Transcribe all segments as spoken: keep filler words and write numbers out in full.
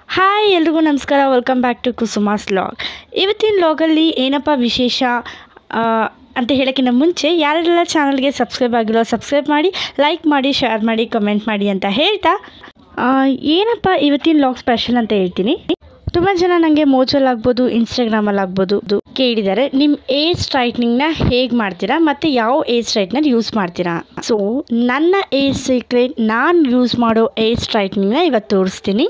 Hi ಎಲ್ರಿಗೂ ನಮಸ್ಕಾರ. Welcome back to Kusuma's vlog. ಇವತ್ತಿನ ವ್ಲಾಗಲ್ಲಿ ಏನಪ್ಪ ವಿಶೇಷ ಅಂತ ಹೇಳೋಕ್ಕಿಂತ ಮುಂಚೆ ಯಾರೆಲ್ಲ ಚಾನಲ್ಗೆ ಸಬ್ಸ್ಕ್ರೈಬ್ ಆಗಿರೋ ಸಬ್ಸ್ಕ್ರೈಬ್ ಮಾಡಿ, ಲೈಕ್ ಮಾಡಿ, ಶೇರ್ ಮಾಡಿ, ಕಮೆಂಟ್ ಮಾಡಿ ಅಂತ ಹೇಳ್ತಾ ಏನಪ್ಪ ಇವತ್ತಿನ ವ್ಲಾಗ್ ಸ್ಪೆಷಲ್ ಅಂತ ಹೇಳ್ತೀನಿ. ತುಂಬ ಜನ ನನಗೆ ಮೋಜಲ್ಲಿ ಆಗ್ಬೋದು, ಇನ್ಸ್ಟಾಗ್ರಾಮಲ್ಲಿ ಆಗ್ಬೋದು ಕೇಳಿದ್ದಾರೆ, ನಿಮ್ಮ ಏರ್ ಸ್ಟ್ರೈಟ್ನಿಂಗ್ನ ಹೇಗೆ ಮಾಡ್ತೀರಾ ಮತ್ತು ಯಾವ ಏರ್ ಸ್ಟ್ರೈಟ್ನರ್ ಯೂಸ್ ಮಾಡ್ತೀರಾ. ಸೊ ನನ್ನ ಏರ್ ಸೀಕ್ರೆಟ್, ನಾನು ಯೂಸ್ ಮಾಡೋ ಏರ್ ಸ್ಟ್ರೈಟ್ನಿಂಗ್ನ ಇವತ್ತು ತೋರಿಸ್ತೀನಿ.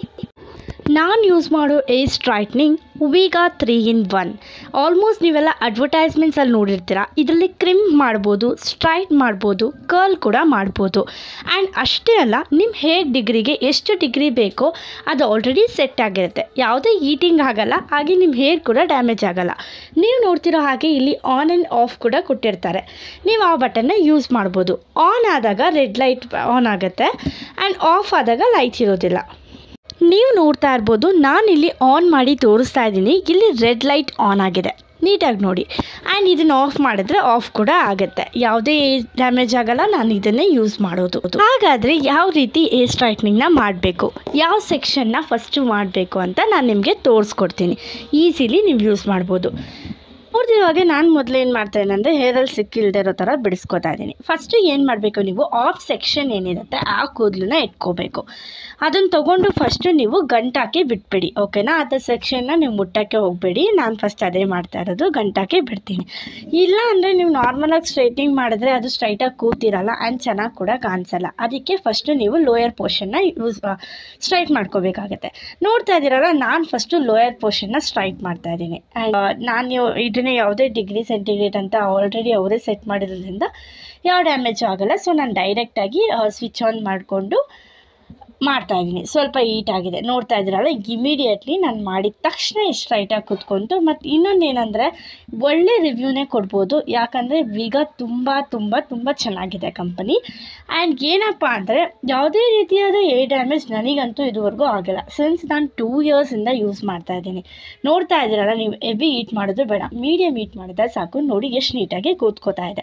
ನಾನು ಯೂಸ್ ಮಾಡೋ hair straightening Vega three in one. Almost ನೀವೆಲ್ಲ ಅಡ್ವರ್ಟೈಸ್ಮೆಂಟ್ಸಲ್ಲಿ ನೋಡಿರ್ತೀರ. ಇದರಲ್ಲಿ ಕ್ರಿಮ್ ಮಾಡ್ಬೋದು, ಸ್ಟ್ರೈಟ್ ಮಾಡ್ಬೋದು, ಕರ್ಲ್ ಕೂಡ ಮಾಡ್ಬೋದು. ಆ್ಯಂಡ್ ಅಷ್ಟೇ ಅಲ್ಲ, ನಿಮ್ಮ ಹೇರ್ ಡಿಗ್ರಿಗೆ ಎಷ್ಟು ಡಿಗ್ರಿ ಬೇಕೋ ಅದು ಆಲ್ರೆಡಿ ಸೆಟ್ ಆಗಿರುತ್ತೆ. ಯಾವುದೇ ಈಟಿಂಗ್ ಆಗಲ್ಲ, ಹಾಗೆ ನಿಮ್ಮ ಹೇರ್ ಕೂಡ ಡ್ಯಾಮೇಜ್ ಆಗಲ್ಲ. ನೀವು ನೋಡ್ತಿರೋ ಹಾಗೆ ಇಲ್ಲಿ ಆನ್ ಆ್ಯಂಡ್ ಆಫ್ ಕೂಡ ಕೊಟ್ಟಿರ್ತಾರೆ. ನೀವು ಆ ಬಟನ್ನ ಯೂಸ್ ಮಾಡ್ಬೋದು. ಆನ್ ಆದಾಗ ರೆಡ್ ಲೈಟ್ ಆನ್ ಆಗುತ್ತೆ ಆ್ಯಂಡ್ ಆಫ್ ಆದಾಗ ಲೈಟ್ ಇರೋದಿಲ್ಲ. ನೀವು ನೋಡ್ತಾ ಇರ್ಬೋದು, ನಾನಿಲ್ಲಿ ಆನ್ ಮಾಡಿ ತೋರಿಸ್ತಾ ಇದ್ದೀನಿ. ಇಲ್ಲಿ ರೆಡ್ ಲೈಟ್ ಆನ್ ಆಗಿದೆ, ನೀಟಾಗಿ ನೋಡಿ. ಆ್ಯಂಡ್ ಇದನ್ನು ಆಫ್ ಮಾಡಿದ್ರೆ ಆಫ್ ಕೂಡ ಆಗುತ್ತೆ, ಯಾವುದೇ ಡ್ಯಾಮೇಜ್ ಆಗಲ್ಲ. ನಾನು ಇದನ್ನೇ ಯೂಸ್ ಮಾಡೋದು. ಹಾಗಾದರೆ ಯಾವ ರೀತಿ ಏರ್ ಸ್ಟ್ರೈಟ್ನಿಂಗ್ನ ಮಾಡಬೇಕು, ಯಾವ ಸೆಕ್ಷನ್ನ ಫಸ್ಟು ಮಾಡಬೇಕು ಅಂತ ನಾನು ನಿಮಗೆ ತೋರಿಸ್ಕೊಡ್ತೀನಿ. ಈಸಿಲಿ ನೀವು ಯೂಸ್ ಮಾಡ್ಬೋದು. ನೋಡ್ತಿರುವಾಗೆ ನಾನು ಮೊದಲು ಏನು ಮಾಡ್ತಾಯಿದ್ದೀನಿ ಅಂದರೆ, ಹೇರಲ್ಲಿ ಸಿಕ್ಕಿಲ್ದೇ ಇರೋ ಥರ ಬಿಡಿಸ್ಕೊತಾ ಇದ್ದೀನಿ. ಫಸ್ಟು ಏನು ಮಾಡಬೇಕು, ನೀವು ಆಫ್ ಸೆಕ್ಷನ್ ಏನಿರುತ್ತೆ ಆ ಕೂದಲನ್ನ ಇಟ್ಕೋಬೇಕು. ಅದನ್ನು ತೊಗೊಂಡು ಫಸ್ಟು ನೀವು ಗಂಟಾಕಿ ಬಿಟ್ಬಿಡಿ, ಓಕೆನಾ. ಅದ ಸೆಕ್ಷನ್ನ ನೀವು ಮುಟ್ಟಕ್ಕೆ ಹೋಗಬೇಡಿ. ನಾನು ಫಸ್ಟ್ ಅದೇ ಮಾಡ್ತಾ ಇರೋದು, ಗಂಟಾಕಿ ಬಿಡ್ತೀನಿ. ಇಲ್ಲ ಅಂದರೆ ನೀವು ನಾರ್ಮಲಾಗಿ ಸ್ಟ್ರೈಟ್ನಿಂಗ್ ಮಾಡಿದ್ರೆ ಅದು ಸ್ಟ್ರೈಟಾಗಿ ಕೂತಿರಲ್ಲ ಆ್ಯಂಡ್ ಚೆನ್ನಾಗಿ ಕೂಡ ಕಾಣಿಸಲ್ಲ. ಅದಕ್ಕೆ ಫಸ್ಟು ನೀವು ಲೋಯರ್ ಪೋರ್ಷನ್ನ ಯೂಸ್ ಸ್ಟ್ರೈಟ್ ಮಾಡ್ಕೋಬೇಕಾಗತ್ತೆ. ನೋಡ್ತಾ ಇದ್ದೀರಲ್ಲ, ನಾನು ಫಸ್ಟು ಲೋಯರ್ ಪೋರ್ಷನ್ನ ಸ್ಟ್ರೈಟ್ ಮಾಡ್ತಾ ಇದ್ದೀನಿ. ಆ್ಯಂಡ್ ನಾನು ಇದನ್ನೇ ಯಾವುದೇ ಡಿಗ್ರಿ ಸೆಂಟಿಗ್ರೇಡ್ ಅಂತ ಆಲ್ರೆಡಿ ಅವರೇ ಸೆಟ್ ಮಾಡಿರೋದ್ರಿಂದ ಯಾವ ಡ್ಯಾಮೇಜು ಆಗೋಲ್ಲ. ಸೊ ನಾನು ಡೈರೆಕ್ಟಾಗಿ ಸ್ವಿಚ್ ಆನ್ ಮಾಡಿಕೊಂಡು ಮಾಡ್ತಾಯಿದ್ದೀನಿ. ಸ್ವಲ್ಪ ಹೀಟ್ ಆಗಿದೆ, ನೋಡ್ತಾ ಇದ್ದೀರಲ್ಲ. ಇಮಿಡಿಯೇಟ್ಲಿ ನಾನು ಮಾಡಿದ ತಕ್ಷಣ ಇಷ್ಟು ಸ್ಟ್ರೈಟಾಗಿ ಕೂತ್ಕೊಂತು. ಮತ್ತು ಇನ್ನೊಂದು ಏನಂದರೆ, ಒಳ್ಳೆ ರಿವ್ಯೂನೇ ಕೊಡ್ಬೋದು, ಯಾಕಂದರೆ ವೀಗಾ ತುಂಬ ತುಂಬ ತುಂಬ ಚೆನ್ನಾಗಿದೆ ಕಂಪನಿ. ಆ್ಯಂಡ್ ಏನಪ್ಪ ಅಂದರೆ, ಯಾವುದೇ ರೀತಿಯಾದ ಏರ್ ಡ್ಯಾಮೇಜ್ ನನಗಂತೂ ಇದುವರೆಗೂ ಆಗಿಲ್ಲ. ಸಿನ್ಸ್ ನಾನು ಟೂ ಇಯರ್ಸಿಂದ ಯೂಸ್ ಮಾಡ್ತಾಯಿದ್ದೀನಿ. ನೋಡ್ತಾ ಇದ್ದೀರಲ್ಲ, ನೀವು ಹೆವಿ ಹೀಟ್ ಮಾಡೋದು ಬೇಡ, ಮೀಡಿಯಮ್ ಹೀಟ್ ಮಾಡಿದ್ರೆ ಸಾಕು. ನೋಡಿ ಎಷ್ಟು ನೀಟಾಗಿ ಕೂತ್ಕೋತಾ ಇದೆ.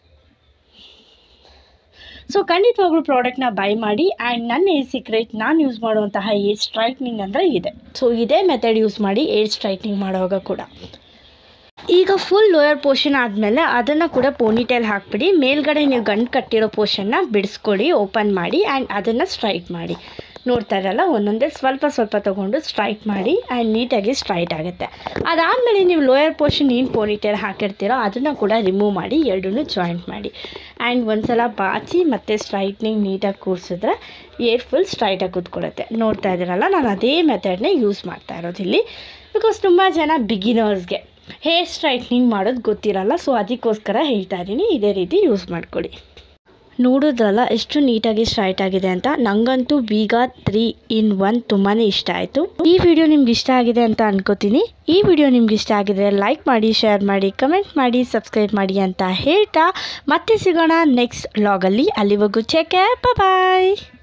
ಸೊ ಖಂಡಿತವಾಗ್ಲೂ ಪ್ರಾಡಕ್ಟ್ನ ಬೈ ಮಾಡಿ. ಆ್ಯಂಡ್ ನನ್ನ ಏರ್ ಸೀಕ್ರೆಟ್, ನಾನು ಯೂಸ್ ಮಾಡುವಂತಹ ಏರ್ ಸ್ಟ್ರೈಟ್ನಿಂಗ್ ಅಂದರೆ ಇದೆ. ಸೊ ಇದೇ ಮೆಥಡ್ ಯೂಸ್ ಮಾಡಿ ಏರ್ ಸ್ಟ್ರೈಟ್ನಿಂಗ್ ಮಾಡುವಾಗ ಕೂಡ. ಈಗ ಫುಲ್ ಲೋಯರ್ ಪೋರ್ಷನ್ ಆದಮೇಲೆ ಅದನ್ನು ಕೂಡ ಪೋನಿಟೇಲ್ ಹಾಕ್ಬಿಡಿ. ಮೇಲ್ಗಡೆ ನೀವು ಗಂಟು ಕಟ್ಟಿರೋ ಪೋರ್ಷನ್ನ ಬಿಡಿಸ್ಕೊಡಿ, ಓಪನ್ ಮಾಡಿ ಆ್ಯಂಡ್ ಅದನ್ನು ಸ್ಟ್ರೈಟ್ ಮಾಡಿ. ನೋಡ್ತಾ ಇರಲ್ಲ, ಒಂದೊಂದೇ ಸ್ವಲ್ಪ ಸ್ವಲ್ಪ ತೊಗೊಂಡು ಸ್ಟ್ರೈಟ್ ಮಾಡಿ ಆ್ಯಂಡ್ ನೀಟಾಗಿ ಸ್ಟ್ರೈಟ್ ಆಗುತ್ತೆ. ಅದಾದಮೇಲೆ ನೀವು ಲೋಯರ್ ಪೋರ್ಷನ್ ಏನು ಪೋನಿಟೇಲ್ ಹಾಕಿರ್ತೀರೋ ಅದನ್ನು ಕೂಡ ರಿಮೂವ್ ಮಾಡಿ, ಎರಡನ್ನೂ ಜಾಯಿಂಟ್ ಮಾಡಿ. ಆ್ಯಂಡ್ ಒಂದು ಸಲ ಬಾಚಿ ಮತ್ತು ಸ್ಟ್ರೈಟ್ನಿಂಗ್ ನೀಟಾಗಿ ಕೂರಿಸಿದ್ರೆ ಏರ್ ಫುಲ್ ಸ್ಟ್ರೈಟಾಗಿ ಕೂತ್ಕೊಳ್ಳುತ್ತೆ. ನೋಡ್ತಾ ಇದ್ದೀರಲ್ಲ, ನಾನು ಅದೇ ಮೆಥಡ್ನೇ ಯೂಸ್ ಮಾಡ್ತಾ ಇರೋದು ಇಲ್ಲಿ. ಬಿಕಾಸ್ ತುಂಬ ಜನ ಬಿಗಿನರ್ಸ್ಗೆ ಹೇರ್ ಸ್ಟ್ರೈಟ್ನಿಂಗ್ ಮಾಡೋದು ಗೊತ್ತಿರಲ್ಲ. ಸೊ ಅದಕ್ಕೋಸ್ಕರ ಹೇಳ್ತಾ ಇದ್ದೀನಿ, ಇದೇ ರೀತಿ ಯೂಸ್ ಮಾಡ್ಕೊಳ್ಳಿ. ನೋಡೋದ್ರಲ್ಲ ಎಷ್ಟು ನೀಟಾಗಿ ಸ್ಟ್ರೈಟ್ ಆಗಿದೆ ಅಂತ. ನನಗಂತೂ ವೀಗಾ ತ್ರೀ ಇನ್ ಒನ್ ತುಂಬಾ ಇಷ್ಟ ಆಯಿತು. ಈ ವಿಡಿಯೋ ನಿಮ್ಗೆ ಇಷ್ಟ ಆಗಿದೆ ಅಂತ ಅನ್ಕೋತೀನಿ. ಈ ವಿಡಿಯೋ ನಿಮ್ಗೆ ಇಷ್ಟ ಆಗಿದ್ರೆ ಲೈಕ್ ಮಾಡಿ, ಶೇರ್ ಮಾಡಿ, ಕಮೆಂಟ್ ಮಾಡಿ, ಸಬ್ಸ್ಕ್ರೈಬ್ ಮಾಡಿ ಅಂತ ಹೇಳ್ತಾ ಮತ್ತೆ ಸಿಗೋಣ ನೆಕ್ಸ್ಟ್ ವ್ಲಾಗಲ್ಲಿ. ಅಲ್ಲಿವರೆಗೂ ಟೇಕ್ ಕೇರ್, ಬಾಯ್.